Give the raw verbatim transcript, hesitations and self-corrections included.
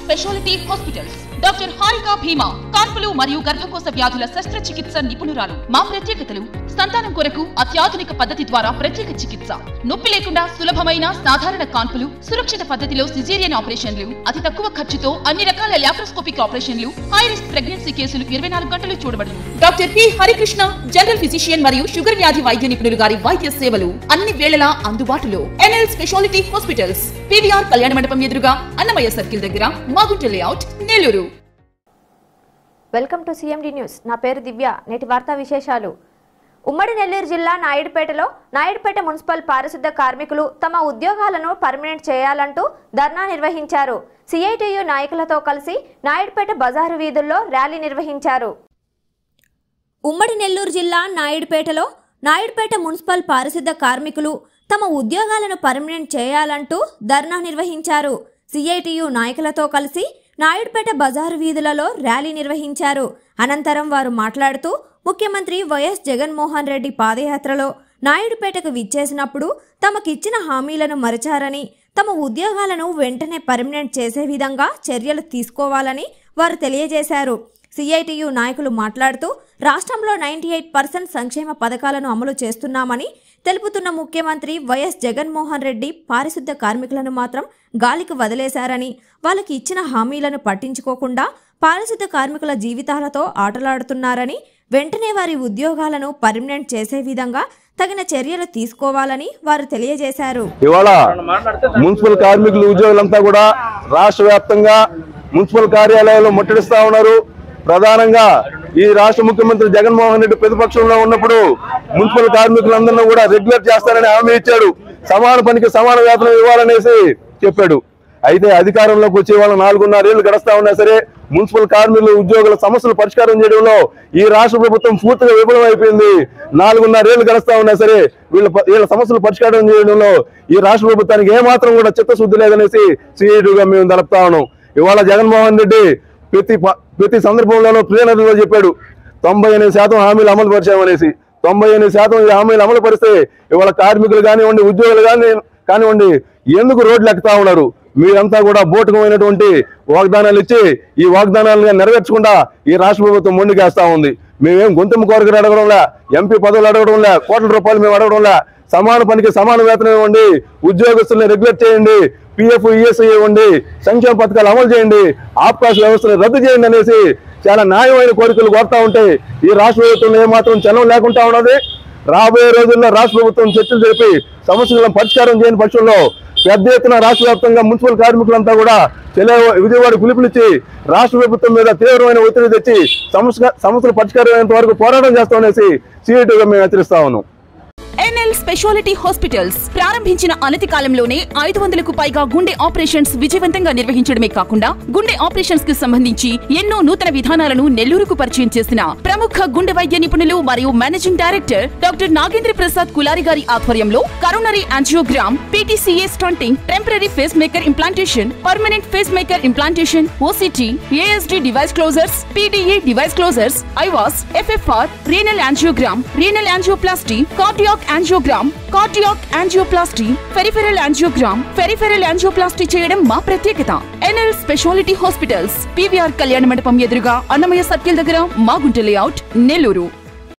Speciality hospitals doctor Harika Bhima కాన్పులు మరియు గర్భకోశ వ్యాధుల శస్త్రచికిత్స నిపుణురాలు. మా ప్రత్యేకతలు సంతానం కొరకు అత్యాధునిక పద్ధతి ద్వారా ప్రత్యేక చికిత్స, నొప్పి లేకుండా సులభమైన సాధారణ కాన్పులు, సురక్షిత పద్ధతిలో సిజేరియన్ ఆపరేషన్లు, అతి తక్కువ ఖర్చుతో అన్ని రకాల లాప్రోస్కోపిక్ ఆపరేషన్లు, హై రిస్క్ ప్రెగ్నెన్సీ కేసులు ఇరవై నాలుగు గంటలు చూడబడును. Doctor P Harikrishna general physician మరియు షుగర్ వ్యాధి వైద్య నిపుణులు గారి వైద్య సేవలు అన్ని వేళలా అందుబాటులో. ఎన్ఎల్ స్పెషాలిటీ హాస్పిటల్స్, పీవీఆర్ కళ్యాణ మండపం ఎదురుగా, అన్నమయ్య సర్కిల్ దగ్గర, Magunta layout, Nellore. Welcome to CMD news. నా పేరు దివ్య. నేటి వార్తా విశేషాలు. ఉమ్మడి నెల్లూరు జిల్లా నాయుడుపేటలో నాయుడుపేట మున్సిపల్ పారిశుద్ధ కార్మికులు తమ ఉద్యోగాలను పర్మనెంట్ చేయాలంటూ ధర్నా నిర్వహించారు. సిఐటియు నాయకులతో కలిసి నాయుడుపేట బజారు వీధుల్లో ర్యాలీ నిర్వహించారు. ఉమ్మడి నెల్లూరు జిల్లా నాయుడుపేటలో నాయుడుపేట మున్సిపల్ పారిశుద్ధ కార్మికులు తమ ఉద్యోగాలను పర్మనెంట్ చేయాలంటూ ధర్నా నిర్వహించారు. సిఐటియు నాయకులతో కలిసి నాయుడుపేట బజారు వీధులలో ర్యాలీ నిర్వహించారు. అనంతరం వారు మాట్లాడుతూ ముఖ్యమంత్రి వైఎస్ జగన్మోహన్ రెడ్డి పాదయాత్రలో నాయుడుపేటకు విచ్చేసినప్పుడు తమకిచ్చిన హామీలను మరచారని, తమ ఉద్యోగాలను వెంటనే పర్మనెంట్ చేసే విధంగా చర్యలు తీసుకోవాలని వారు తెలియజేశారు. సిఐటియు నాయకులు మాట్లాడుతూ రాష్ట్రంలో నైంటీ ఎయిట్ పర్సెంట్ సంక్షేమ పథకాలను అమలు చేస్తున్నామని తెలుపుతున్న ముఖ్యమంత్రి వైఎస్ జగన్మోహన్ రెడ్డి పారిశుద్ధ కార్మికులను మాత్రం గాలికి వదిలేశారని, వాళ్ళకి ఇచ్చిన హామీలను పట్టించుకోకుండా పారిశుద్ధ కార్మికుల జీవితాలతో ఆటలాడుతున్నారని, వెంటనే వారి ఉద్యోగాలను పర్మనెంట్ చేసే విధంగా తగిన చర్యలు తీసుకోవాలని వారు తెలియజేశారు. ఇవాళ మున్సిపల్ కార్మికులు ఉద్యోగులంతా కూడా రాష్ట్ర వ్యాప్తంగా మున్సిపల్ కార్యాలయాల్లో ముట్టడిస్తా ఉన్నారు. ప్రధానంగా ఈ రాష్ట్ర ముఖ్యమంత్రి జగన్మోహన్ రెడ్డి ప్రతిపక్షంలో ఉన్నప్పుడు మున్సిపల్ కార్మికులందరినీ కూడా రెగ్యులర్ చేస్తారని హామీ ఇచ్చాడు. సమాన పనికి సమాన వేతనం ఇవ్వాలనేసి చెప్పాడు. అయితే అధికారంలోకి వచ్చే వాళ్ళ నాలుగున్నరేళ్లు గడుస్తా ఉన్నా సరే మున్సిపల్ కార్మికుల ఉద్యోగుల సమస్యలు పరిష్కారం చేయడంలో ఈ రాష్ట్ర ప్రభుత్వం పూర్తిగా విఫలం అయిపోయింది. నాలుగున్నరేళ్లు గడుస్తా ఉన్నా సరే వీళ్ళ వీళ్ళ సమస్యలు పరిష్కారం చేయడంలో ఈ రాష్ట్ర ప్రభుత్వానికి ఏమాత్రం కూడా చిత్తశుద్ధి లేదనేసి సిఐటిగా మేము తెలుపుతా ఉన్నాం. ఇవాళ జగన్మోహన్ రెడ్డి ప్రతి ప్రతి సందర్భంలోనూ ప్లేనరీలో చెప్పాడు తొంభై ఎనిమిది శాతం హామీలు అమలు పరిచామనేసి. తొంభై ఎనిమిది శాతం ఈ హామీలు అమలు పరిస్తే ఇవాళ కార్మికులు కానివ్వండి, ఉద్యోగులు కానీ కానివ్వండి ఎందుకు రోడ్లు ఎక్కుతా ఉన్నారు? మీరంతా కూడా బోటుకమైనటువంటి వాగ్దానాలు ఇచ్చి ఈ వాగ్దానాలను నెరవేర్చకుండా ఈ రాష్ట్ర ప్రభుత్వం మొండికేస్తా ఉంది. మేమేం గొంతెమ్మ కోరికలు అడగడంలే, ఎంపీ పదవులు అడగడంలే, కోట్ల రూపాయలు మేము అడగడంలే. సమాన పనికి సమాన వేతనం ఇవ్వండి, ఉద్యోగస్తుల్ని రెగ్యులేట్ చేయండి, పిఎఫ్ ఈఎస్ఐ ఇవ్వండి, సంక్షేమ పథకాలు అమలు చేయండి, ఆప్కాస్ వ్యవస్థను రద్దు చేయండి అనేసి చాలా న్యాయమైన కోరికలు కోరుతా ఉంటే ఈ రాష్ట్ర ప్రభుత్వంలో ఏమాత్రం చలం లేకుండా ఉన్నది. రాబోయే రోజుల్లో రాష్ట్ర ప్రభుత్వం చర్చలు జరిపి సమస్యలను పరిష్కారం చేయని పక్షంలో పెద్ద ఎత్తున రాష్ట్ర వ్యాప్తంగా మున్సిపల్ కార్మికులంతా కూడా చెలే విజయవాడ పిలుపునిచ్చి రాష్ట్ర ప్రభుత్వం మీద తీవ్రమైన ఒత్తిడి తెచ్చి సమస్య సమస్యలు పరిష్కారమైనంత వరకు పోరాటం చేస్తామనేసి సిఐటిగా మేము హెచ్చరిస్తా ఉన్నాం. ఎన్ఎల్ స్పెషాలిటీ హాస్పిటల్స్ ప్రారంభించిన అనతి కాలంలోనే ఐదు వందలకు పైగా గుండె ఆపరేషన్స్ విజయవంతంగా నిర్వహించడమే కాకుండా గుండె ఆపరేషన్స్ కి సంబంధించి ఎన్నో నూతన విధానాలను నెల్లూరుకు పరిచయం చేసిన ప్రముఖ గుండె వైద్య నిపుణులు మరియు managing director doctor Nagendra Prasad Kulari గారి ఆధ్వర్యంలో coronary angiogram, PTCA stenting, temporary pacemaker implantation, permanent pacemaker implantation, OCT, ASD device closures, PDA device closures, IVUS, FFR, renal angiogram, renal angioplasty, cardiac angiogram, cardiac angioplasty, peripheral angiogram, peripheral angioplasty చేయడం మా ప్రత్యేకత. NL speciality hospitals, PVR కళ్యాణ మండపం ఎదురుగా, Annamayya circle దగ్గర, Magunta layout, Nellore.